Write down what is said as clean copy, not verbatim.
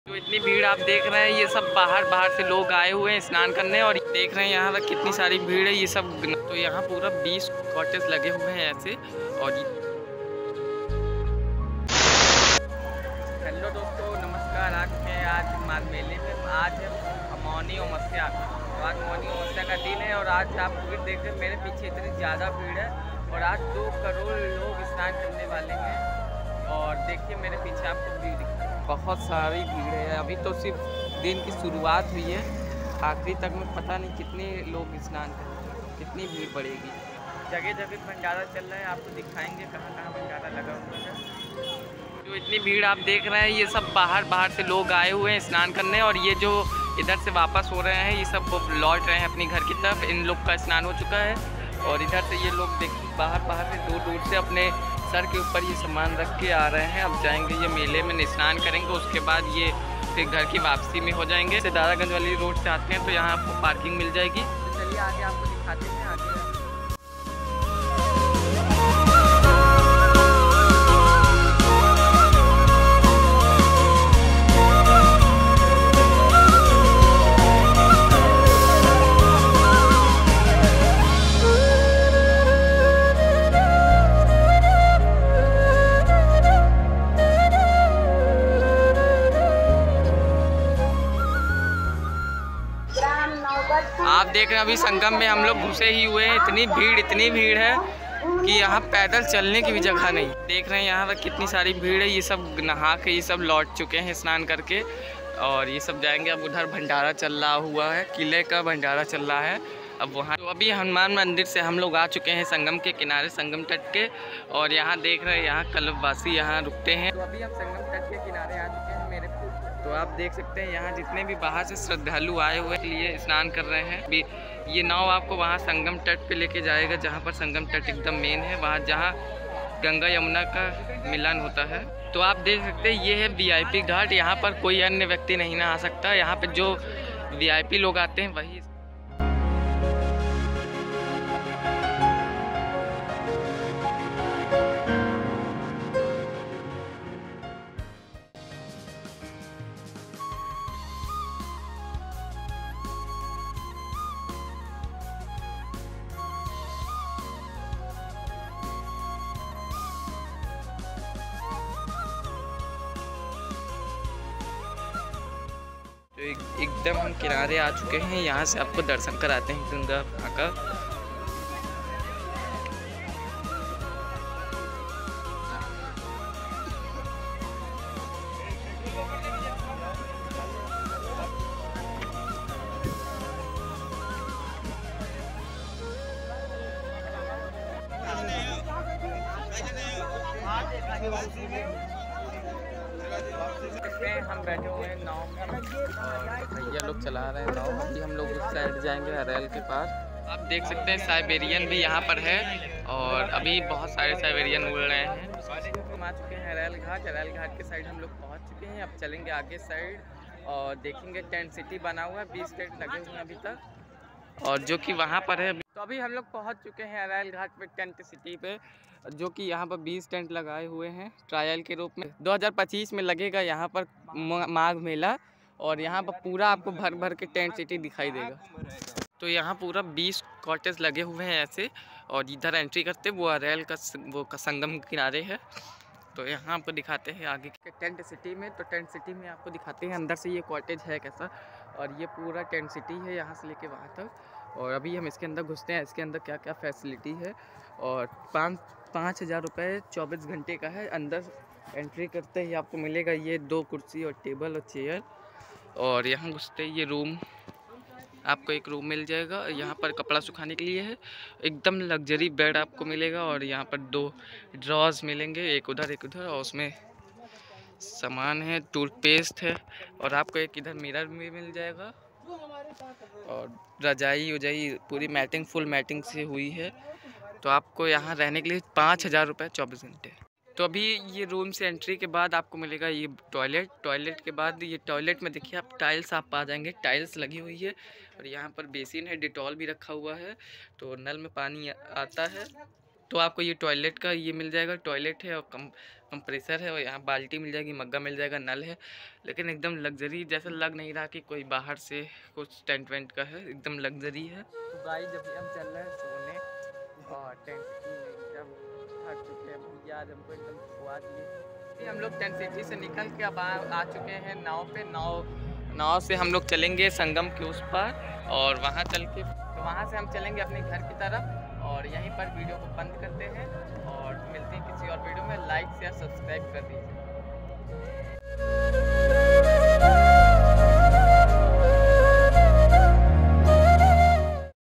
तो इतनी भीड़ आप देख रहे हैं, ये सब बाहर से लोग आए हुए हैं स्नान करने। और देख रहे हैं यहाँ पर कितनी सारी भीड़ है। ये सब तो यहाँ पूरा 20 कॉटेज लगे हुए हैं ऐसे। और हेलो दोस्तों, नमस्कार। आज माघ मेले में आज है मौनी अमावस्या। तो आज मौनी अमावस्या का दिन है और आज आप भीड़ देख रहे हैं, मेरे पीछे इतनी ज़्यादा भीड़ है। और आज 2 करोड़ लोग स्नान करने वाले हैं। और देखिए मेरे पीछे आपको भीड़ दिख रहा है, बहुत सारी भीड़ है। अभी तो सिर्फ दिन की शुरुआत हुई है, आखिरी तक में पता नहीं कितने लोग स्नान करेंगे, कितनी भीड़ पड़ेगी। जगह जगह भंडारा चल रहा है, आपको दिखाएंगे कहाँ कहाँ भंडारा लगा हुआ है। जो इतनी भीड़ आप देख रहे हैं, ये सब बाहर से लोग आए हुए हैं स्नान करने। और ये जो इधर से वापस हो रहे हैं, ये सब लौट रहे हैं अपनी घर की तरफ। इन लोग का स्नान हो चुका है। और इधर से ये लोग देखिए बाहर से दूर से अपने सर के ऊपर ये सामान रख के आ रहे हैं। अब जाएंगे ये मेले में स्नान करेंगे, उसके बाद ये फिर घर की वापसी में हो जाएंगे। से दादागंज वाली रोड से आते हैं तो यहाँ आपको पार्किंग मिल जाएगी। तो चलिए आगे आपको दिखाते हैं आगे। आप देख रहे हैं अभी संगम में हम लोग घुसे ही हुए हैं। इतनी भीड़ है कि यहाँ पैदल चलने की भी जगह नहीं। देख रहे हैं यहाँ पर कितनी सारी भीड़ है। ये सब नहा के ये सब लौट चुके हैं स्नान करके। और ये सब जाएंगे। अब उधर भंडारा चल रहा हुआ है, किले का भंडारा चल रहा है। अब वहाँ तो अभी हनुमान मंदिर से हम लोग आ चुके हैं संगम के किनारे, संगम तट के। और यहाँ देख रहे हैं यहाँ कल्पवासी यहाँ रुकते हैं। तो अभी हम संगम तट के किनारे आ चुके हैं मेरे। तो आप देख सकते हैं यहाँ जितने भी बाहर से श्रद्धालु आए हुए लिए स्नान कर रहे हैं। अभी ये नाव आपको वहाँ संगम तट पे लेके जाएगा, जहाँ पर संगम तट एकदम मेन है, वहाँ जहाँ गंगा यमुना का मिलन होता है। तो आप देख सकते हैं ये है VIP घाट। यहाँ पर कोई अन्य व्यक्ति नहीं नहा सकता। यहाँ पे जो VIP लोग आते हैं वही। तो एकदम हम किनारे आ चुके हैं। यहाँ से आपको दर्शन कराते हैं गंगा माँ का। हम बैठे हुए हैं नाव में, भैया लोग चला रहे हैं नाव। अभी हम लोग उस साइड जाएंगे हरेल के पार। आप देख सकते हैं साइबेरियन भी यहाँ पर है। और अभी बहुत सारे साइबेरियन उड़ रहे हैं। हम आ चुके हैं हरेल घाट के साइड हम लोग पहुँच चुके हैं। अब चलेंगे आगे साइड और देखेंगे टेंट सिटी बना हुआ है, 20 टेंट लगे हुए हैं अभी तक। और जो कि वहाँ पर है। तो अभी हम लोग पहुँच चुके हैं हरेल घाट पे, टेंट सिटी पे, जो कि यहाँ पर 20 टेंट लगाए हुए हैं ट्रायल के रूप में। 2025 में लगेगा यहाँ पर माघ मेला। और यहाँ पर पूरा आपको भर के टेंट सिटी दिखाई देगा। तो यहाँ पूरा 20 कॉटेज लगे हुए हैं ऐसे। और इधर एंट्री करते वो हरेल का संगम किनारे है। तो यहाँ आपको दिखाते हैं आगे के टेंट सिटी में। तो टेंट सिटी में आपको दिखाते हैं अंदर से ये कॉटेज है कैसा। और ये पूरा टेंट सिटी है यहाँ से लेके वहाँ तक। और अभी हम इसके अंदर घुसते हैं, इसके अंदर क्या क्या फैसिलिटी है। और 5,000 रुपये 24 घंटे का है। अंदर एंट्री करते ही आपको मिलेगा ये 2 कुर्सी और टेबल और चेयर। और यहाँ घुसते ही ये रूम, आपको एक रूम मिल जाएगा। यहाँ पर कपड़ा सुखाने के लिए है, एकदम लग्जरी बेड आपको मिलेगा। और यहाँ पर 2 ड्रॉज मिलेंगे, एक उधर एक उधर। और उसमें सामान है, टूथपेस्ट है। और आपको एक इधर मिरर भी मिल जाएगा। और रजाई उजाई पूरी मैटिंग, फुल मैटिंग से हुई है। तो आपको यहाँ रहने के लिए 5,000 रुपये 24 घंटे। तो अभी ये रूम से एंट्री के बाद आपको मिलेगा ये टॉयलेट के बाद ये टॉयलेट में देखिए आप टाइल्स आप पा जाएंगे, टाइल्स लगी हुई है। और यहाँ पर बेसिन है, डिटॉल भी रखा हुआ है, तो नल में पानी आता है। तो आपको ये टॉयलेट का ये मिल जाएगा, टॉयलेट है और कंप्रेसर है और यहाँ बाल्टी मिल जाएगी, मग्गा मिल जाएगा, नल है, लेकिन एकदम लग्जरी जैसा लग नहीं रहा कि कोई बाहर से कुछ टेंट वेंट का है, एकदम लग्जरी है। तो गाइस जब हम चल रहे हैं सोने और टेंट सिटी में एकदम थक चुके हैं भैया, आज हमको एकदम खुआ दिए। हम लोग टेंट सिटी से निकल के अब आ चुके हैं नाव पे। नाव से हम लोग चलेंगे संगम के उस पार और वहाँ चल के तो वहाँ से हम चलेंगे अपने घर की तरफ। और यहीं पर वीडियो को बंद करते हैं और मिलते हैं किसी और वीडियो में। लाइक शेयर सब्सक्राइब कर दीजिए।